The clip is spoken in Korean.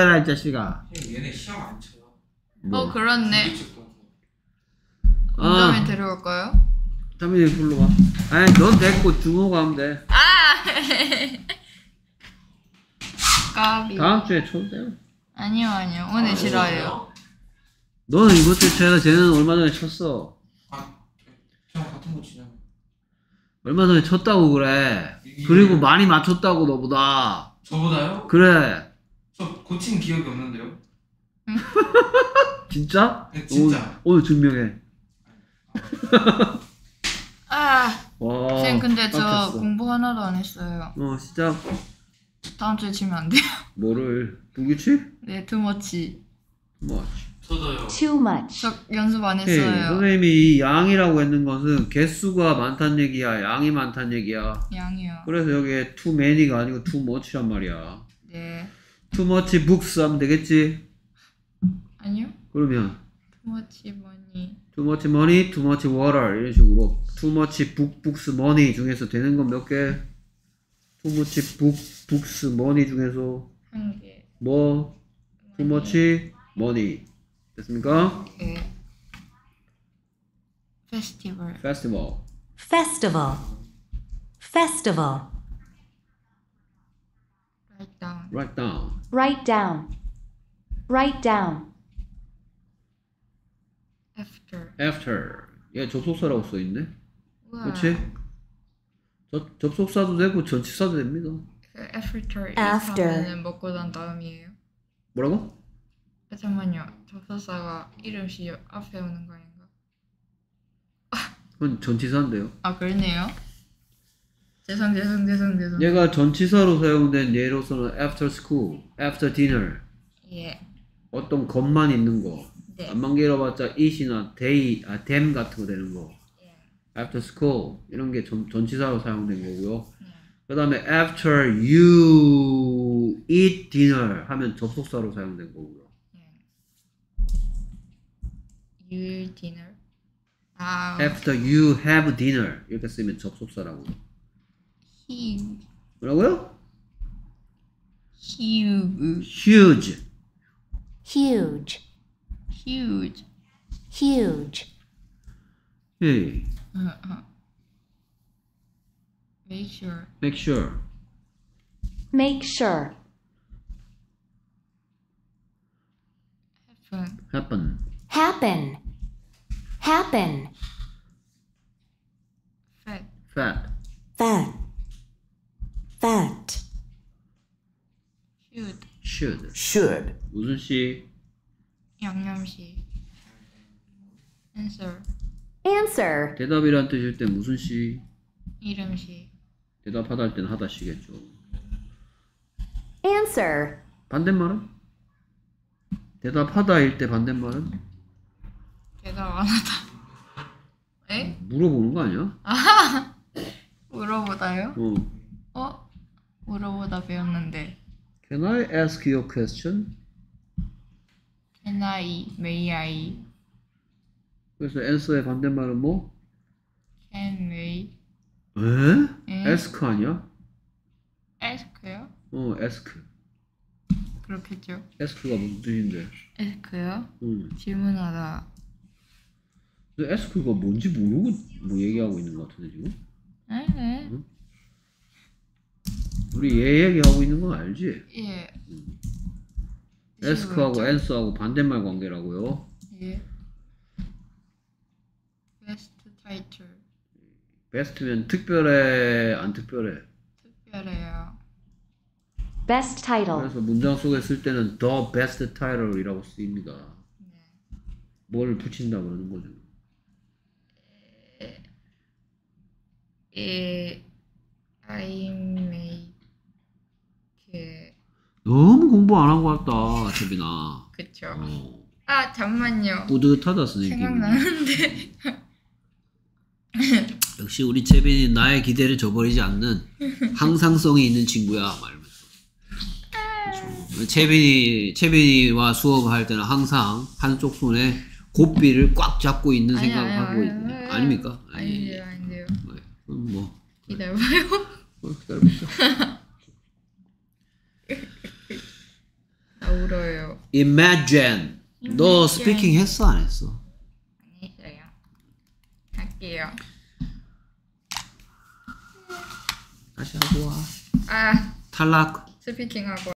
이 자식아. 얘네 시험 안 쳐요. 뭐. 그렇네. 아. 운전면 데려올까요? 담임이 불러봐. 아니 넌 됐고 준호가 하면 돼. 까비. 다음 주에 초대요. 아니요 오늘 싫어요. 너는 이번 주에 쳐야 쟤는 얼마 전에 쳤어. 시험 같은 거 치잖아. 얼마 전에 쳤다고 그래. 그리고 많이 맞췄다고 너보다. 저보다요? 그래. 저 고친 기억이 없는데요? 진짜? 네, 진짜. 오늘 증명해. 와. 쌤 근데 저 깜짝이야. 공부 하나도 안 했어요. 진짜 다음 주에 치면 안 돼요? 뭐를 불규칙? 네, 투머치. 뭐. 저도요. Too much. 저 연습 안 오케이. 했어요. 선생님이 이 양이라고 했는 것은 개수가 많다는 얘기야. 양이 많다는 얘기야. 양이요. 그래서 여기에 too many가 아니고 too much란 말이야. 네. too much books 하면 되겠지? 아니요. 그러면 투머치 머니. too much money, too much water 이런 식으로 too much books, money 중에서 되는 건 몇 개? too much books, money 중에서 한 개. 뭐? too much money 됐습니까? 네. 페스티벌. festival Festival. Festival. Write down. write down Write down. Write down. After. after 얘 접속사라고 써있네 우와. 그렇지? 접속사도 되고 전치사도 됩니다. 그 after. After. 하면은 먹고 난 다음이에요. 뭐라고? 잠깐만요. 접속사가 이름씨 앞에 오는 거 아닌가? 그건 전치사인데요. 그러네요. 죄송. 얘가 전치사로 사용된 예로서는 after school, after dinner 예. 어떤 것만 있는 거 네. 안만 길어봤자 it이나 they, them 같은 거 되는 거 예. after school 이런 게 전치사로 사용된 거고요. 네. 그 다음에 after you eat dinner 하면 접속사로 사용된 거고요. You dinner. after you have dinner 이렇게 쓰면 접속사라고. Huge. 뭐라고요? Huge. huge Huge. Huge. Huge. hey, Make sure. make sure Make sure. Happen. happen Happen. Happen. Fat. fat Fat. Fat. Should. should 무슨 시? 양념시. Answer. Answer. 대답이란 뜻일 때 무슨 시? 이름시. 대답하다 할 때는 하다 시겠죠. Answer. 반대말은? 대답하다일 때 반대말은? 대답 안 하다. 에? 물어보는 거 아니야? 물어보다요? 어. 물어보다 배웠는데. Can I ask you a question? Can I? May I? 그래서 answer의 반대말은 뭐? Can we? 에? 에? ask 아니야? Ask요? ask. 그렇겠죠. ask가 무슨 뜻인데? Ask요? 응. 질문하다. 근데 ask가 뭔지 모르고 뭐 얘기하고 있는 것 같은데 지금? 에? 우리 얘 얘기하고 있는 건 알지? 예. ask하고 answer하고 반대말 관계라고요. 예. Best title. best면 특별해 안 특별해? 특별해요. Best title. 그래서 문장 속에 쓸 때는 the best title이라고 쓰입니다. 네. 뭘 붙인다 그러는 거죠. I make. 너무 공부 안 한 것 같다, 채빈아. 그쵸. 잠만요. 뿌듯하다, 선생님. 생각나는데. 역시 우리 채빈이 나의 기대를 저버리지 않는 항상성이 있는 친구야, 말면서. 채빈이와 수업할 때는 항상 한쪽 손에 고삐를 꽉 잡고 있는 생각을 하고 있는. 아닙니까? 아니에요. 그럼 뭐. 기다려봐요. 기다려볼까? 울어요. imagine. 너 스피킹 했어 안 했어? 안 했어요. 할게요. 다시 하고 와. 아 탈락. 스피킹하고